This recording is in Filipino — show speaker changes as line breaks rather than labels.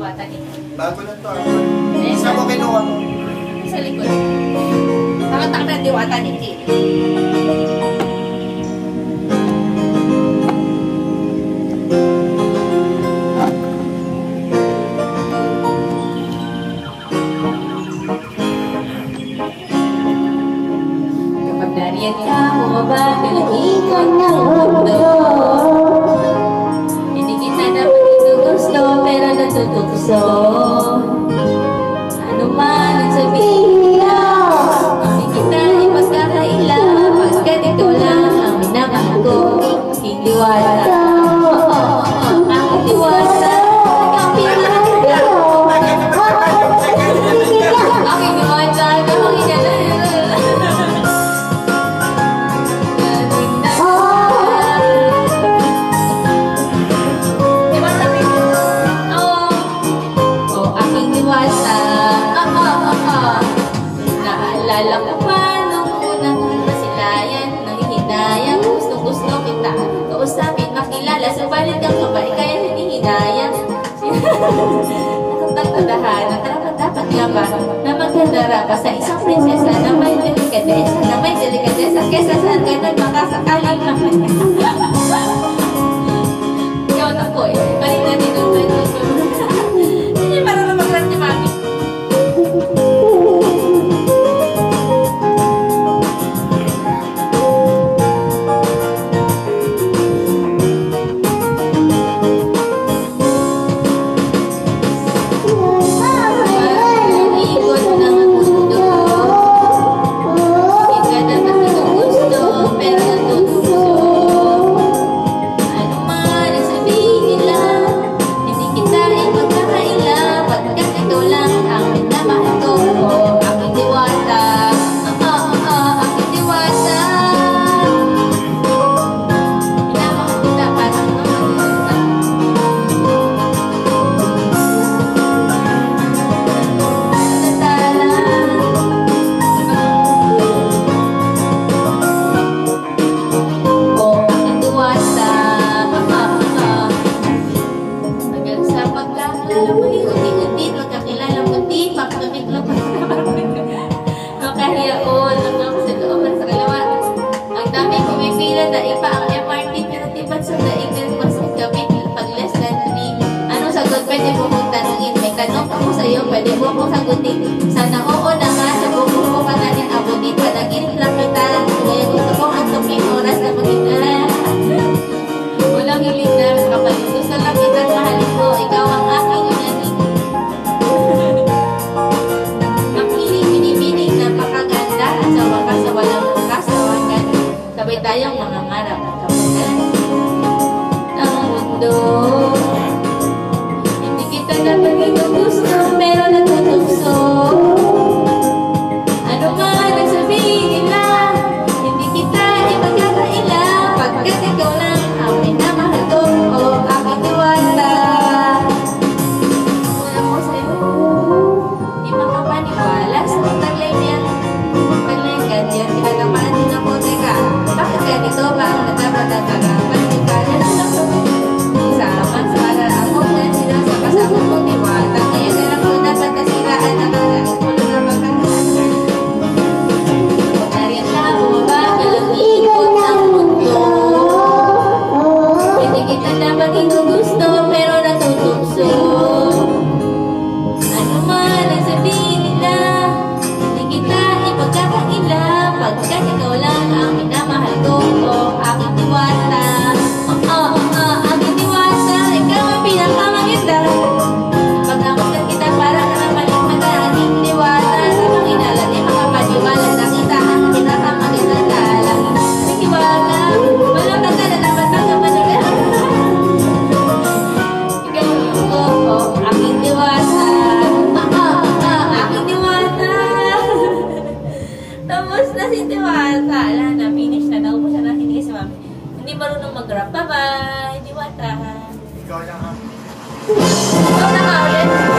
diwata dito.
Bago lang to. Isa mo kinuha mo?
Sa likod. Takatak na diwata dito. Kapag nariyan ka, bumaba ka ng ikot ng mundo. Hindi kita naman gusto, pero natutukso. Ano man ang sabihin nila, hindi kita ipagkakaila. Pagkat ikaw lang ang minamahal ko, hindi wala. Ang diwata, ang pinakaganda. Ang diwata, ang inalala. Naalala ko pa nung unang masilayan, nanghihinayang gusto kita kausapin, makilala, subalit ang babae kaya hinihinayang. Nakatagtadahan, dapat nga ba na magkandara pa sa isang prinsesa na may delikadesa kesa saan ganun makasakaling naman. Ikaw na po eh, balik natin doon. Hindi para na magrat ni Mami. Pwede mo kong sagutin. Sana oo na nga, sa buko ko ka na din abutin. Panaginip lang kita. Kaya gusto kong antukin oras na magigala. Walang hiling na kapalit. Gusto lang kita mahalin ko. Ikaw ang aking inanin. Ang hiling binibining, napakaganda. At sa wakas, sa walang kasawagan. Sabay tayong mga ngarap at kapagan ng mundo. Hindi kita dapat gusto, pero natutukso. Ano man ang sabihin nila, hindi kita ipagkakaila. Pagkat ikaw lang ang minamahal ko, o aking diwata. Wala ko sa'yo, di makapaniwala sa taglay niya. Taglay ganyan, tinatamaan din ako. Teka, bakit ganito ba ang natapatatagapan? Pagkakalan lang ko. Sama sa ako na sila sa kasama ko diwata. Ngayon na lang ko dapat nasiraan na kalaan ko lang na magkakalaan. Kung nariyan ka, bumaba ka lang ikot ang mundo. Hindi kita na maging gusto, pero natutukso. Ano man ang sabihin nila, hindi kita ipagkakaila. Pagkat ikaw lang ang minamahal ko, o aking diwata. Aking diwata, ikaw ang pinakamaganda. Pagkamutan kita para ka na malikmata. Aking diwata, sa Panginoon ay mga paniwala na kita ang pinakamaganda talang. Aking diwata, walang kanta na dapat magkamanala. Ikaw ko, aking diwata. Aking diwata. Tapos na si diwata. Ala na, finish na. Naubos na nakinig si Mami. Hindi marunong mag-rap. Bye-bye, diwata.
Ikaw lang ha.
Ikaw na nga ulit.